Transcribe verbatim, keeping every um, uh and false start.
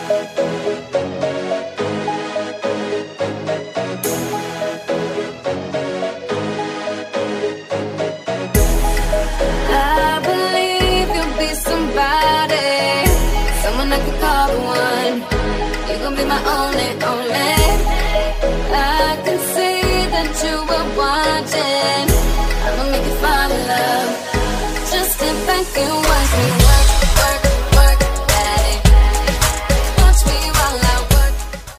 I believe you'll be somebody, someone I could call the one. You're gonna be my only, only. I can see that you were watching. I'ma make you fall in love, just to thank you.